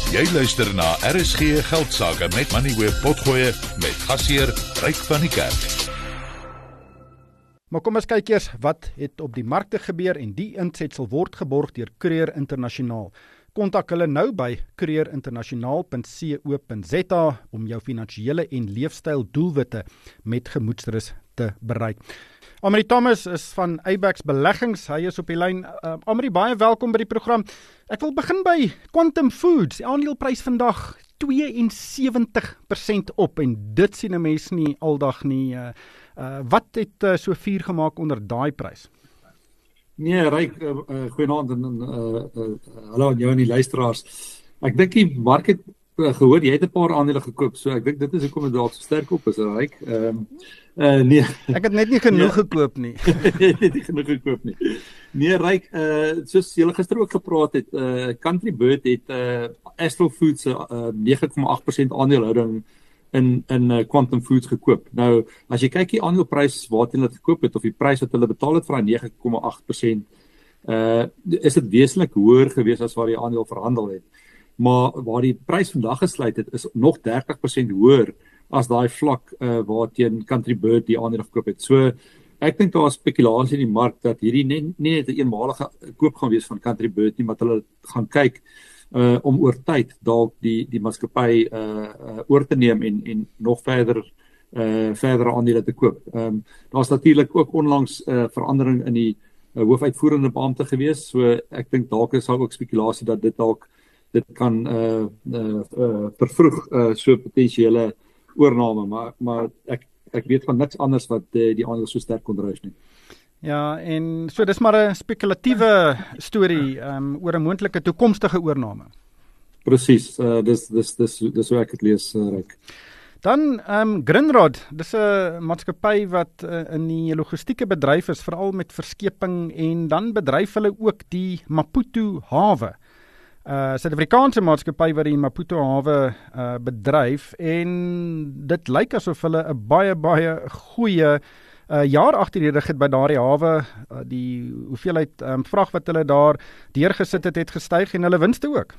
Jy luister na RSG Geldsaake met Moneyweb potgoeie met gasheer Ryk van die Kerk. Maar kom ons kyk eers wat het op die markte gebeur en die insetsel word geborg deur Courier Internasionaal. Kontak hulle nou by courierinternasionaal.co.za om jou finansiële en leefstyl doelwitte met gemoedsrus te bereik. Amri Thomas is van Abax Beleggings, hy is op die lyn. Amri, baie welkom by die program. Ek wil begin by Quantum Foods, die aandeleprys vandag 72% op en dit sien 'n mens nie aldag nie. Wat het so vuur gemaak onder daai prys? Nee, Ryk, goeienaand en hallo aan jou en die luisteraars. Ek dink die mark het gehoor, jy het 'n paar aandele gekoop, so ek dink dit is hoekom dit dalk so sterk op is, Ryk. Nee. Ek het net nie genoeg gekoop nie. Net nie genoeg gekoop nie. Nee, Ryk, soos julle gister ook gepraat het, Country Bird het Astral Foods se 9,8% aandelehouding in Quantum Foods gekoop. Nou, as jy kyk die aandeleprys waarteen hulle gekoop het of die prys wat hulle betaal het vir daai 9,8%, is dit wesentlik hoër gewees as waar die aandeel verhandel het. Maar waar die prys vandag gesluit het, is nog 30% hoër as daai vlak waarteen Country Bird die aandele gekoop het. So ek dink daar is spekulasie in die mark dat hierdie nie net 'n eenmalige koop gaan wees van Country Bird nie, maar hulle gaan kyk om oor tyd dalk die maatskappy oor te neem en nog verdere aandele te koop. Daar's natuurlik ook onlangs verandering in die hoofuitvoerende beampte gewees, so ek dink dalk is daar ook spekulasie dat dit kan vervroeg so potensiële oorname, maar ek weet van niks anders wat die aandele so sterk onderdruk nie. Ja, en so dis maar 'n spekulatiewe storie oor 'n moontlike toekomstige oorname. Presies, dis hoe ek dit lees, Ryk. Dan Grindrod, dis 'n maatskappy wat in die logistieke bedryf is, veral met verskeping, en dan bedryf hulle ook die Maputo hawe. Suid-Afrikaanse maatskappy wat die Maputo hawe bedryf, en dit lyk asof hulle 'n baie goeie jaar agter die rug het by daardie hawe. Die hoeveelheid vrag wat hulle daar deurgesit het gestyg en hulle winste ook.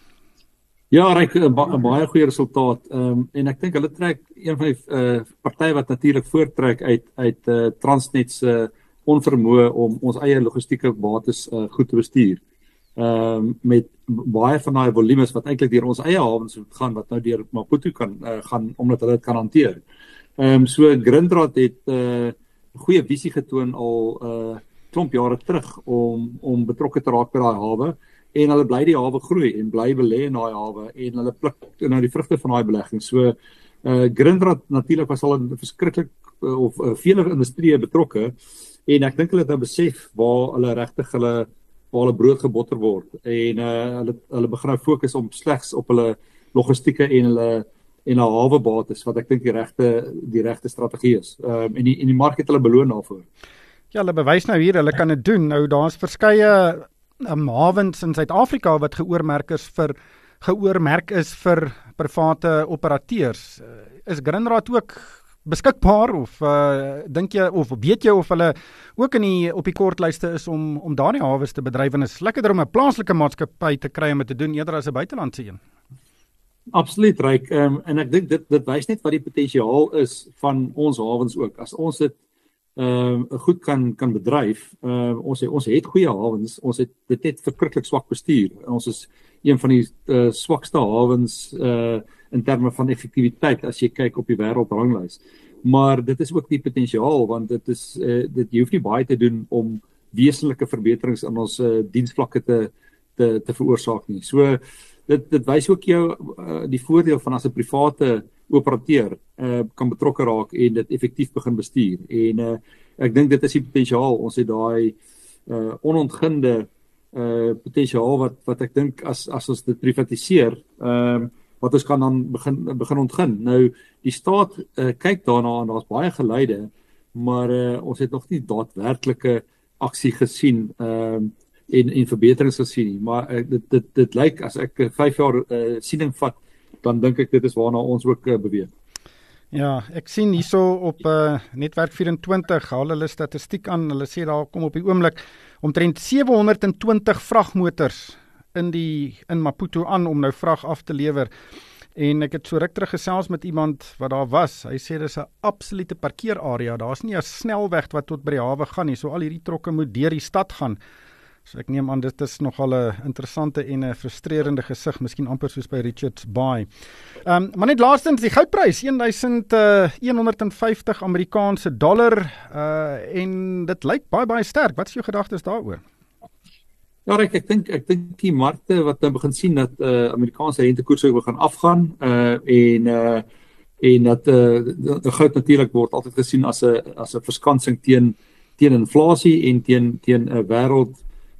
Ja, Ryk, 'n baie goeie resultaat. En ek dink hulle trek een van die partye wat natuurlik voortrek uit Transnet se onvermoë om ons eie logistieke bates goed te bestuur. Met baie van daai volumes wat eintlik deur ons eie hawens moet gaan, wat nou deur Maputo kan gaan, omdat hulle dit kan hanteer. So Grindrod het 'n goeie visie getoon al klomp jare terug om betrokke te raak by daai hawe, en hulle bly die hawe groei en bly belê in daai hawe, en hulle pluk nou die vrugte van daai belegging. So Grindrod natuurlik was al in verskriklik of vele industrieë betrokke, en ek dink hulle het nou besef waar hulle regtig hulle brood gebotter word, en hulle begin nou fokus om slegs op hulle logistieke en hulle hawebates, wat ek dink die regte strategie is. En die mark het hulle beloon daarvoor. Ja, hulle bewys nou hier, hulle kan dit doen. Nou daar's verskeie hawens in Suid-Afrika wat geoormerk is vir private operateurs. Is Grindrod ook beskikbaar, of dink jy, of weet jy of hulle ook op die kortlyste is om daardie hawes te bedryf? En is lekkerder om 'n plaaslike maatskappy te kry om dit te doen eerder as 'n buitelandse een? Absoluut, Ryk. En ek dink dit wys net wat die potensiaal is van ons hawens ook. As ons dit goed kan bedryf, ons het goeie hawens, ons het dit net verskriklik swak bestuur. Ons is een van die swakste hawens in terme van effektiwiteit as jy kyk op die wêreldranglys. Maar dit is ook die potensiaal, want dit jy hoef nie baie te doen om wesenlike verbeterings in ons diensvlakke te veroorsaak nie. So dit wys ook jou die voordeel van as 'n private operateur kan betrokke raak en dit effektief begin bestuur. En ek dink dit is die potensiaal. Ons het daai onontginde potensiaal wat ek dink as ons dit privatiseer, wat ons kan dan begin ontgin. Nou die staat kyk daarna en daar's baie geluide, maar ons het nog nie daadwerklike aksie gesien en verbeterings gesien nie. Maar dit lyk, as ek 5 jaar siening vat, dan dink ek dit is waarna ons ook beweeg. Ja, ek sien hierso op Netwerk 24 haal hulle statistiek aan. Hulle sê daar kom op die oomblik omtrent 720 vragmotors in Maputo aan om nou vrag af te lewer. En ek het so ruk terug gesels met iemand wat daar was. Hy sê dis 'n absolute parkeerarea. Daar's nie 'n snelweg wat tot by die hawe gaan nie. So al hierdie trokke moet deur die stad gaan. So ek neem aan dit is nogal 'n interessante en 'n frustrerende gesig, miskien amper soos by Richards Bay. Maar net laastens die goudprys, 1150 Amerikaanse dollar, en dit lyk baie sterk. Wat is jou gedagtes daaroor? Ja, ek dink die markte wat nou begin sien dat Amerikaanse rentekoerse begin afgaan en dat die goud natuurlik word altyd gesien as 'n verskansing teen inflasie en teen 'n wêreld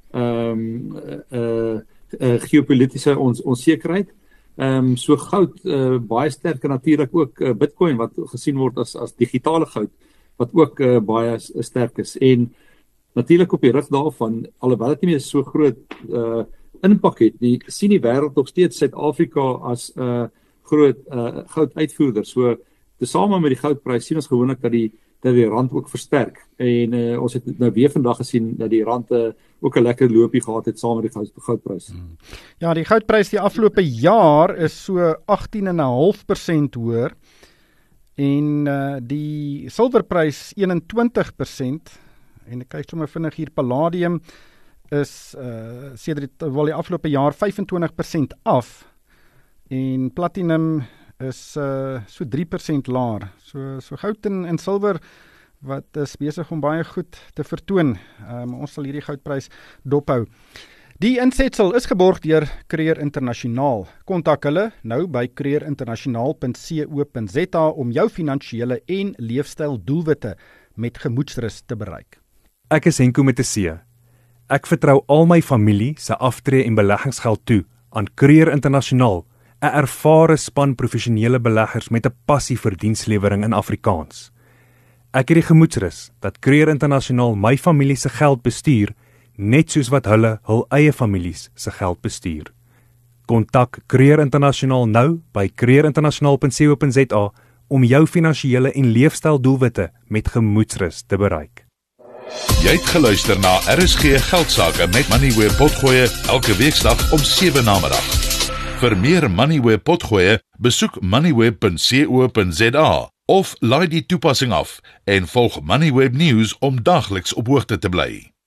geopolitiese onsekerheid. So goud baie sterk en natuurlik ook Bitcoin wat gesien word as digitale goud wat ook baie sterk is. En natuurlik op die rug daarvan, alhoewel dit nie meer so groot impak het, sien die wêreld nog steeds Suid-Afrika as groot gouduitvoerder. So tesame met die goudprys sien ons gewoonlik dat die rand ook versterk. En ons het nou weer vandag gesien dat die rand ook 'n lekker loopie gehad het saam met die goudprys. Ja, die goudprys die afgelope jaar is so 18,5% hoër en die silwerprys 21%. En ek kyk sommer vinnig hier, palladium is sedert die afgelope jaar 25% af en platinum is so 3% laer. So goud en silwer wat is besig om baie goed te vertoon. Ons sal hierdie goudprys dophou. Die insetsel is geborg deur Creer Internasionaal. Kontak hulle nou by creerinternasionaal.co.za om jou finansiële en leefstyl doelwitte met gemoedsrus te bereik. Ek is Henko met 'n C. Ek vertrou al my familie se aftree en beleggingsgeld toe aan Creer Internasionaal, 'n ervare span professionele beleggers met 'n passie vir dienslewering in Afrikaans. Ek het die gemoedsrus dat Creer Internasionaal my familie se geld bestuur, net soos wat hulle hul eie families se geld bestuur. Kontak Creer Internasionaal nou by creerinternasionaal.co.za om jou finansiële en leefstyl doelwitte met gemoedsrus te bereik. Jy het geluister na RSG Geldsaake met Moneyweb potgoeie elke weeksdag om 7 namiddag. Vir meer Moneyweb potgoeie, besoek moneyweb.co.za of laai die toepassing af en volg Moneyweb News om dagliks op hoogte te bly.